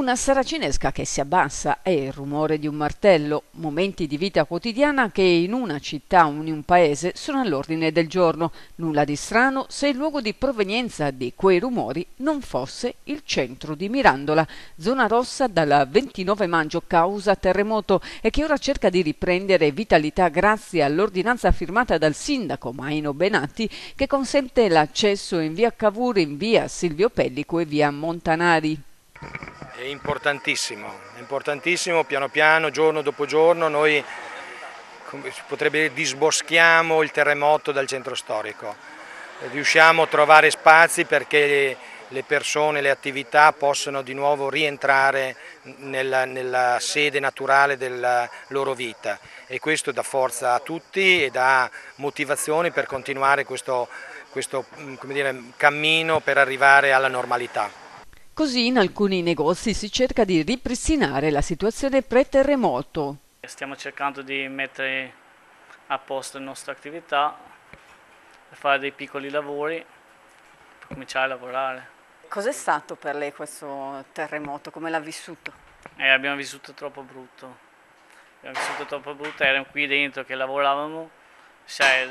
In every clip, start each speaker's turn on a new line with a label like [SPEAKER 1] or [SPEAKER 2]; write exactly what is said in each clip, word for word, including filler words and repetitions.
[SPEAKER 1] Una saracinesca che si abbassa è il rumore di un martello, momenti di vita quotidiana che in una città o in un paese sono all'ordine del giorno. Nulla di strano se il luogo di provenienza di quei rumori non fosse il centro di Mirandola, zona rossa dal ventinove maggio causa terremoto e che ora cerca di riprendere vitalità grazie all'ordinanza firmata dal sindaco Maino Benatti che consente l'accesso in via Cavour, in via Silvio Pellico e via Montanari.
[SPEAKER 2] È importantissimo, è importantissimo, piano piano, giorno dopo giorno, noi si potrebbe dire disboschiamo il terremoto dal centro storico, riusciamo a trovare spazi perché le persone, le attività possano di nuovo rientrare nella, nella sede naturale della loro vita e questo dà forza a tutti e dà motivazioni per continuare questo, questo come dire, cammino per arrivare alla normalità.
[SPEAKER 1] Così in alcuni negozi si cerca di ripristinare la situazione pre-terremoto.
[SPEAKER 3] Stiamo cercando di mettere a posto le nostre attività, per fare dei piccoli lavori, per cominciare a lavorare.
[SPEAKER 4] Cos'è stato per lei questo terremoto? Come l'ha vissuto?
[SPEAKER 3] Eh, abbiamo vissuto troppo brutto. Abbiamo vissuto troppo brutto, eravamo qui dentro che lavoravamo, cioè,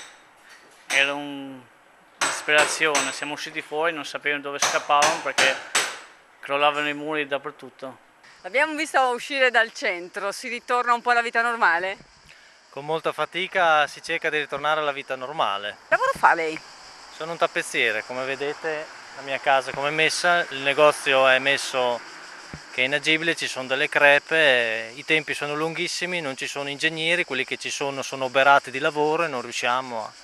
[SPEAKER 3] era una disperazione, siamo usciti fuori, non sapevamo dove scappavamo perché crollavano i muri dappertutto.
[SPEAKER 4] L'abbiamo visto uscire dal centro, si ritorna un po' alla vita normale?
[SPEAKER 5] Con molta fatica si cerca di ritornare alla vita normale.
[SPEAKER 4] Che lavoro fa lei?
[SPEAKER 5] Sono un tappezziere, come vedete la mia casa come è messa, il negozio è messo che è inagibile, ci sono delle crepe, i tempi sono lunghissimi, non ci sono ingegneri, quelli che ci sono sono oberati di lavoro e non riusciamo a...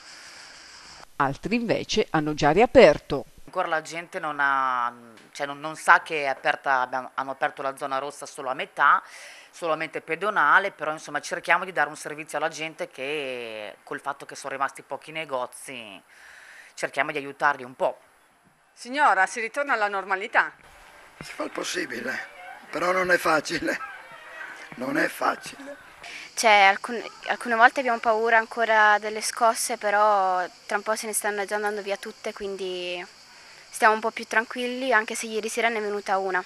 [SPEAKER 1] Altri invece hanno già riaperto.
[SPEAKER 6] Ancora la gente non, ha, cioè non, non sa che è aperta, abbiamo, hanno aperto la zona rossa solo a metà, solamente pedonale, però insomma cerchiamo di dare un servizio alla gente che col fatto che sono rimasti pochi negozi cerchiamo di aiutarli un po'.
[SPEAKER 4] Signora, si ritorna alla normalità?
[SPEAKER 7] Si fa il possibile, però non è facile, non è facile.
[SPEAKER 8] Cioè, alcune, alcune volte abbiamo paura ancora delle scosse, però tra un po' se ne stanno già andando via tutte, quindi stiamo un po' più tranquilli, anche se ieri sera ne è venuta una.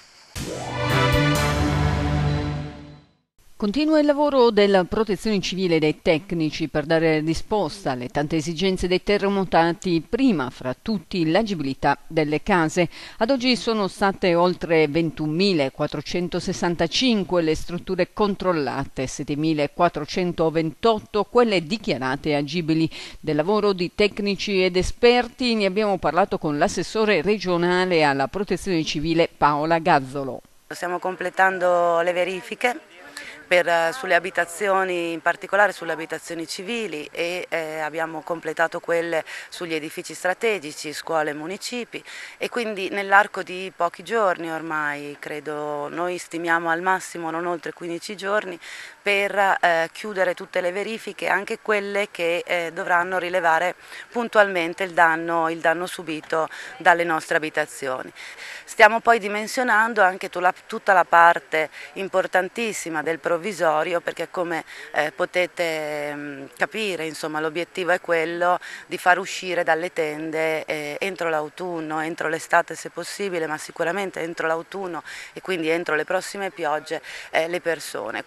[SPEAKER 1] Continua il lavoro della protezione civile e dei tecnici per dare risposta alle tante esigenze dei terremotati, prima fra tutti l'agibilità delle case. Ad oggi sono state oltre ventunomilaquattrocentosessantacinque le strutture controllate, settemilaquattrocentoventotto quelle dichiarate agibili. Del lavoro di tecnici ed esperti ne abbiamo parlato con l'assessore regionale alla protezione civile Paola Gazzolo.
[SPEAKER 9] Stiamo completando le verifiche Per, sulle abitazioni, in particolare sulle abitazioni civili e eh, abbiamo completato quelle sugli edifici strategici, scuole e municipi e quindi nell'arco di pochi giorni ormai, credo, noi stimiamo al massimo non oltre quindici giorni per eh, chiudere tutte le verifiche, anche quelle che eh, dovranno rilevare puntualmente il danno, il danno subito dalle nostre abitazioni. Stiamo poi dimensionando anche tutta la parte importantissima del provvisorio perché come eh, potete mh, capire insomma, l'obiettivo è quello di far uscire dalle tende eh, entro l'autunno, entro l'estate se possibile, ma sicuramente entro l'autunno e quindi entro le prossime piogge eh, le persone.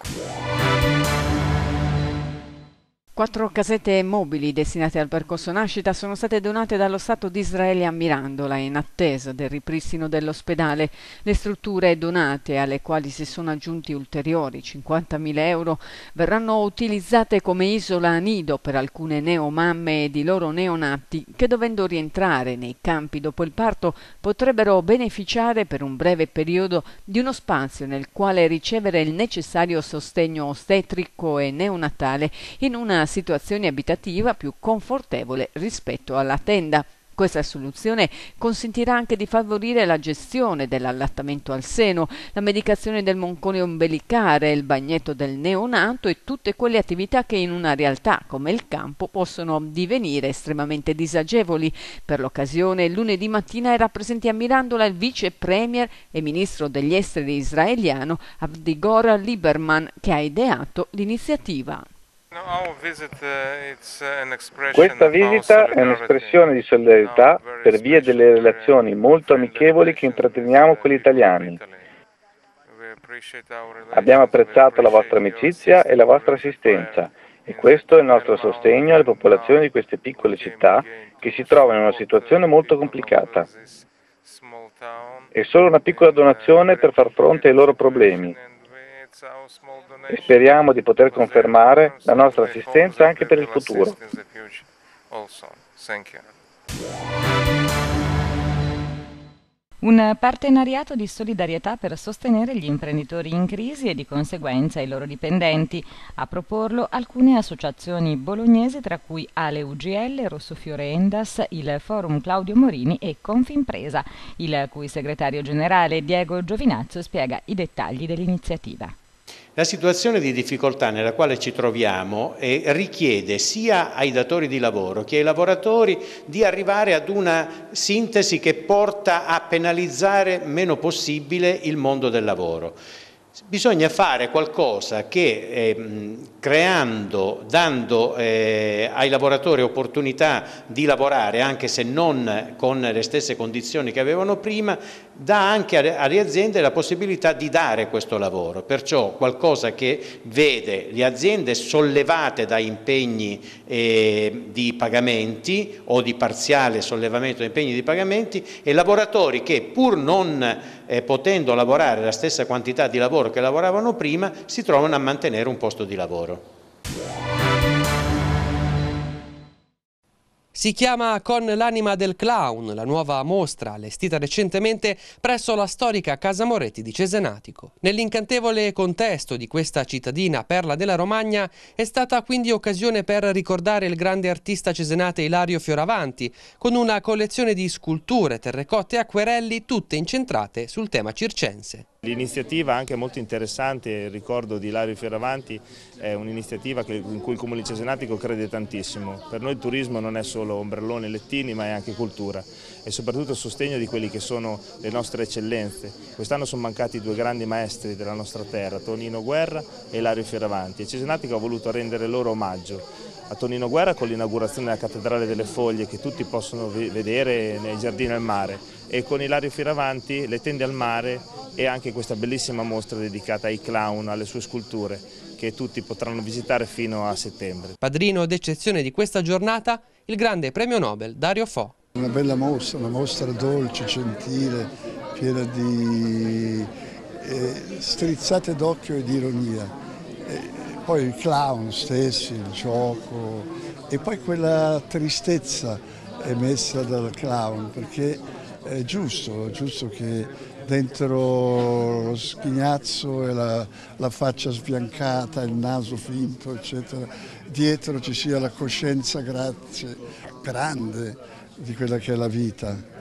[SPEAKER 1] Quattro casette mobili destinate al percorso nascita sono state donate dallo Stato di Israele a Mirandola in attesa del ripristino dell'ospedale. Le strutture donate, alle quali si sono aggiunti ulteriori cinquantamila euro, verranno utilizzate come isola nido per alcune neomamme e di loro neonati che, dovendo rientrare nei campi dopo il parto, potrebbero beneficiare per un breve periodo di uno spazio nel quale ricevere il necessario sostegno ostetrico e neonatale in una situazione abitativa più confortevole rispetto alla tenda. Questa soluzione consentirà anche di favorire la gestione dell'allattamento al seno, la medicazione del moncone ombelicale, il bagnetto del neonato e tutte quelle attività che in una realtà come il campo possono divenire estremamente disagevoli. Per l'occasione, lunedì mattina era presente a Mirandola il vice premier e ministro degli esteri israeliano Avigdor Lieberman, che ha ideato l'iniziativa.
[SPEAKER 10] Questa visita è un'espressione di solidarietà per via delle relazioni molto amichevoli che intratteniamo con gli italiani. Abbiamo apprezzato la vostra amicizia e la vostra assistenza e questo è il nostro sostegno alle popolazioni di queste piccole città che si trovano in una situazione molto complicata. È solo una piccola donazione per far fronte ai loro problemi e speriamo di poter confermare la nostra assistenza anche per il futuro.
[SPEAKER 11] Un partenariato di solidarietà per sostenere gli imprenditori in crisi e di conseguenza i loro dipendenti. A proporlo alcune associazioni bolognesi, tra cui Ale U G L, Rossofiore Endas, il Forum Claudio Morini e Confimpresa, il cui segretario generale Diego Giovinazzo spiega i dettagli dell'iniziativa.
[SPEAKER 12] La situazione di difficoltà nella quale ci troviamo eh, richiede sia ai datori di lavoro che ai lavoratori di arrivare ad una sintesi che porta a penalizzare meno possibile il mondo del lavoro. Bisogna fare qualcosa che eh, creando, dando eh, ai lavoratori opportunità di lavorare anche se non con le stesse condizioni che avevano prima, dà anche alle aziende la possibilità di dare questo lavoro, perciò qualcosa che vede le aziende sollevate da impegni eh, di pagamenti o di parziale sollevamento di impegni di pagamenti e lavoratori che pur non eh, potendo lavorare la stessa quantità di lavoro che lavoravano prima si trovano a mantenere un posto di lavoro.
[SPEAKER 13] Si chiama Con l'anima del clown, la nuova mostra allestita recentemente presso la storica Casa Moretti di Cesenatico. Nell'incantevole contesto di questa cittadina perla della Romagna è stata quindi occasione per ricordare il grande artista cesenate Ilario Fioravanti, con una collezione di sculture, terrecotte e acquerelli tutte incentrate sul tema circense.
[SPEAKER 14] L'iniziativa anche molto interessante, il ricordo di Ilario Fioravanti, è un'iniziativa in cui il Comune di Cesenatico crede tantissimo. Per noi il turismo non è solo ombrelloni e lettini, ma è anche cultura e soprattutto il sostegno di quelli che sono le nostre eccellenze. Quest'anno sono mancati due grandi maestri della nostra terra, Tonino Guerra e Ilario Fioravanti, e Cesenatico ha voluto rendere loro omaggio. A Tonino Guerra con l'inaugurazione della Cattedrale delle Foglie che tutti possono vedere nei giardini al mare, e con Ilario Fioravanti le tende al mare e anche questa bellissima mostra dedicata ai clown, alle sue sculture, che tutti potranno visitare fino a settembre.
[SPEAKER 13] Padrino d'eccezione di questa giornata, il grande premio Nobel Dario Fo.
[SPEAKER 7] Una bella mostra, una mostra dolce, gentile, piena di eh, strizzate d'occhio e di ironia. Eh, poi i clown stessi, il gioco e poi quella tristezza emessa dal clown, perché è giusto, è giusto che dentro lo schignazzo e la, la faccia sbiancata, il naso finto, eccetera, dietro ci sia la coscienza grazie, grande di quella che è la vita.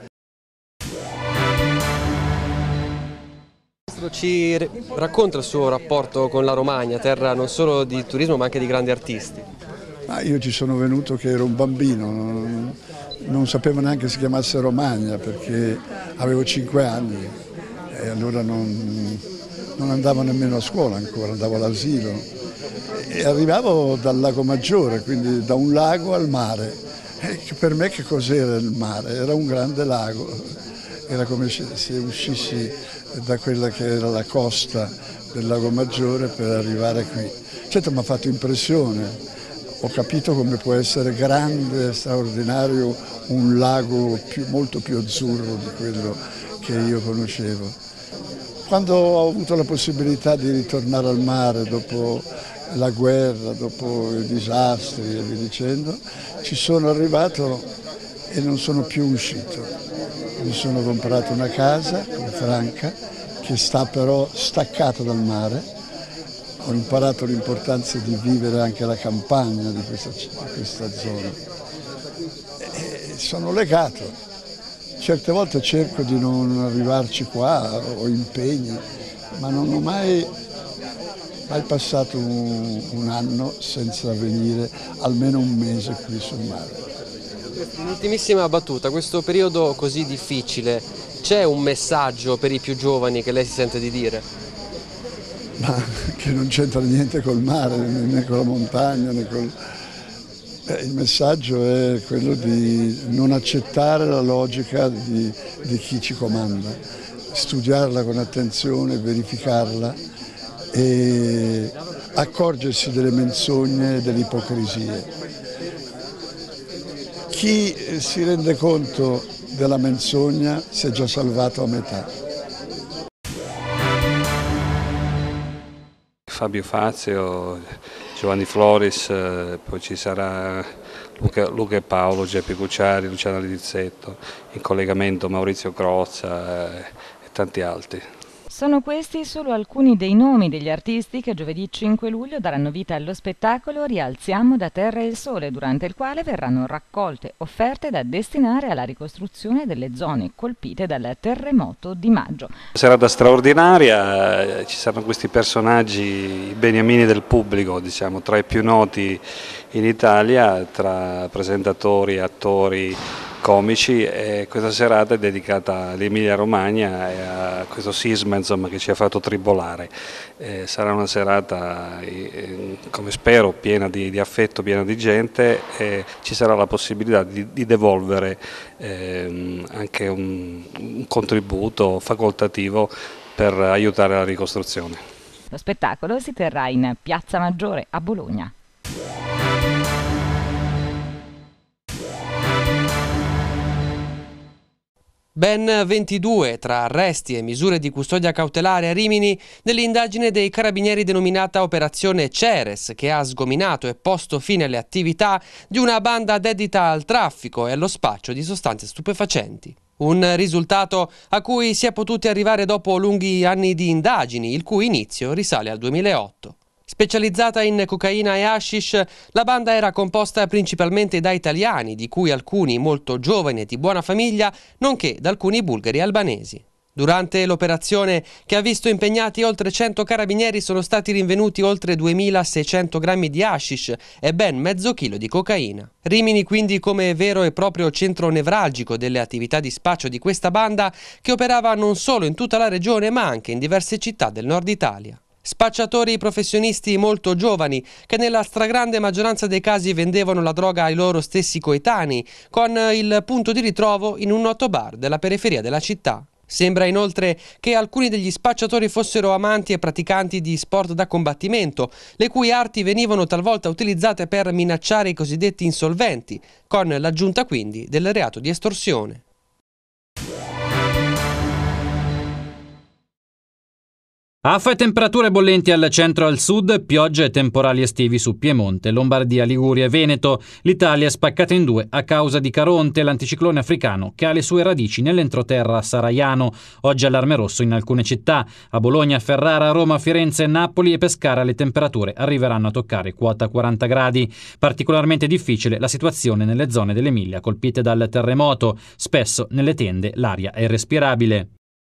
[SPEAKER 13] Ci racconta il suo rapporto con la Romagna, terra non solo di turismo ma anche di grandi artisti.
[SPEAKER 7] Ma io ci sono venuto che ero un bambino, non, non sapevo neanche si chiamasse Romagna perché avevo cinque anni e allora non, non andavo nemmeno a scuola ancora, andavo all'asilo e arrivavo dal Lago Maggiore, quindi da un lago al mare. E per me che cos'era il mare? Era un grande lago, era come se uscissi da quella che era la costa del Lago Maggiore per arrivare qui. Certo mi ha fatto impressione, ho capito come può essere grande, straordinario, un lago più, molto più azzurro di quello che io conoscevo. Quando ho avuto la possibilità di ritornare al mare dopo la guerra, dopo i disastri e via dicendo, ci sono arrivato e non sono più uscito. Mi sono comprato una casa come Franca che sta però staccata dal mare, ho imparato l'importanza di vivere anche la campagna di questa, di questa zona e sono legato, certe volte cerco di non arrivarci qua, ho impegni, ma non ho mai, mai passato un, un anno senza venire almeno un mese qui sul mare.
[SPEAKER 13] Un'ultimissima battuta, questo periodo così difficile, c'è un messaggio per i più giovani che lei si sente di dire?
[SPEAKER 7] Ma che non c'entra niente col mare, né con la montagna, né col... eh, il messaggio è quello di non accettare la logica di, di chi ci comanda. studiarla con attenzione, verificarla e accorgersi delle menzogne e delle ipocrisie. Chi si rende conto della menzogna si è già salvato a metà.
[SPEAKER 15] Fabio Fazio, Giovanni Floris, poi ci sarà Luca, Luca e Paolo, Geppi Cucciari, Luciano Lidizzetto, in collegamento Maurizio Crozza e tanti altri.
[SPEAKER 11] Sono questi solo alcuni dei nomi degli artisti che giovedì cinque luglio daranno vita allo spettacolo Rialziamo da terra il sole, durante il quale verranno raccolte offerte da destinare alla ricostruzione delle zone colpite dal terremoto di maggio.
[SPEAKER 15] Serata straordinaria, ci saranno questi personaggi, i beniamini del pubblico, diciamo, tra i più noti in Italia, tra presentatori, attori, comici, e questa serata è dedicata all'Emilia Romagna e a questo sisma, insomma, che ci ha fatto tribolare. Eh, sarà una serata, eh, come spero, piena di, di affetto, piena di gente, e ci sarà la possibilità di, di devolvere eh, anche un, un contributo facoltativo per aiutare la ricostruzione.
[SPEAKER 11] Lo spettacolo si terrà in Piazza Maggiore a Bologna.
[SPEAKER 13] Ben ventidue tra arresti e misure di custodia cautelare a Rimini nell'indagine dei carabinieri denominata Operazione Ceres, che ha sgominato e posto fine alle attività di una banda dedita al traffico e allo spaccio di sostanze stupefacenti. Un risultato a cui si è potuti arrivare dopo lunghi anni di indagini, il cui inizio risale al duemilaotto. Specializzata in cocaina e hashish, la banda era composta principalmente da italiani, di cui alcuni molto giovani e di buona famiglia, nonché da alcuni bulgari e albanesi. Durante l'operazione, che ha visto impegnati oltre cento carabinieri, sono stati rinvenuti oltre duemilaseicento grammi di hashish e ben mezzo chilo di cocaina. Rimini quindi come vero e proprio centro nevralgico delle attività di spaccio di questa banda, che operava non solo in tutta la regione ma anche in diverse città del nord Italia. Spacciatori professionisti molto giovani che nella stragrande maggioranza dei casi vendevano la droga ai loro stessi coetanei, con il punto di ritrovo in un noto bar della periferia della città. Sembra inoltre che alcuni degli spacciatori fossero amanti e praticanti di sport da combattimento, le cui arti venivano talvolta utilizzate per minacciare i cosiddetti insolventi, con l'aggiunta quindi del reato di estorsione.
[SPEAKER 16] Affa e temperature bollenti al centro e al sud, piogge e temporali estivi su Piemonte, Lombardia, Liguria e Veneto. L'Italia è spaccata in due a causa di Caronte, l'anticiclone africano che ha le sue radici nell'entroterra saraiano. Oggi allarme rosso in alcune città. A Bologna, Ferrara, Roma, Firenze, Napoli e Pescara le temperature arriveranno a toccare quota quaranta gradi. Particolarmente difficile la situazione nelle zone dell'Emilia colpite dal terremoto. Spesso nelle tende l'aria è irrespirabile.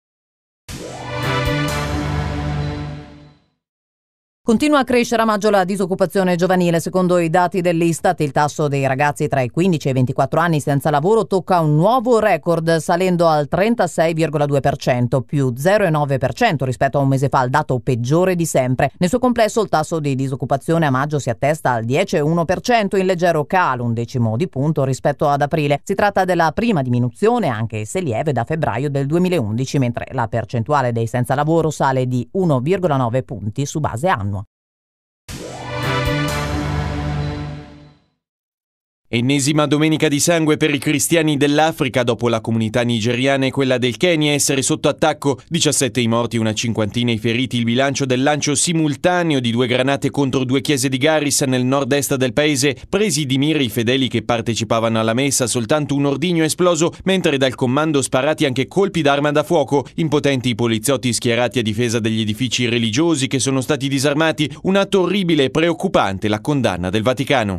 [SPEAKER 17] Continua a crescere a maggio la disoccupazione giovanile. Secondo i dati dell'Istat, il tasso dei ragazzi tra i quindici e i ventiquattro anni senza lavoro tocca un nuovo record, salendo al trentasei virgola due per cento, più zero virgola nove per cento rispetto a un mese fa, il dato peggiore di sempre. Nel suo complesso il tasso di disoccupazione a maggio si attesta al dieci virgola uno per cento, in leggero calo, un decimo di punto rispetto ad aprile. Si tratta della prima diminuzione, anche se lieve, da febbraio del duemilaundici, mentre la percentuale dei senza lavoro sale di uno virgola nove punti su base annua.
[SPEAKER 18] Ennesima domenica di sangue per i cristiani dell'Africa dopo la comunità nigeriana e quella del Kenya essere sotto attacco. diciassette i morti e una cinquantina i feriti, il bilancio del lancio simultaneo di due granate contro due chiese di Garissa nel nord-est del paese. Presi di mira i fedeli che partecipavano alla messa, soltanto un ordigno è esploso, mentre dal comando sparati anche colpi d'arma da fuoco. Impotenti i poliziotti schierati a difesa degli edifici religiosi che sono stati disarmati. Un atto orribile e preoccupante, la condanna del Vaticano.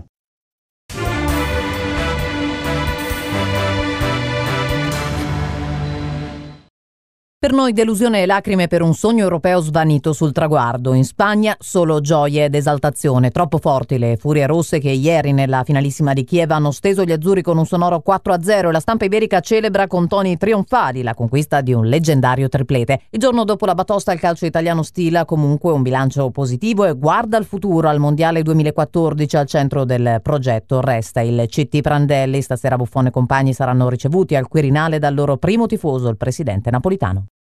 [SPEAKER 17] Per noi delusione e lacrime per un sogno europeo svanito sul traguardo. In Spagna solo gioie ed esaltazione. Troppo forti le furie rosse che ieri nella finalissima di Kiev hanno steso gli azzurri con un sonoro quattro a zero e la stampa iberica celebra con toni trionfali la conquista di un leggendario triplete. Il giorno dopo la batosta il calcio italiano stila comunque un bilancio positivo e guarda al futuro. Al Mondiale duemilaquattordici al centro del progetto resta il C T Prandelli. Stasera Buffon e compagni saranno ricevuti al Quirinale dal loro primo tifoso, il presidente napolitano.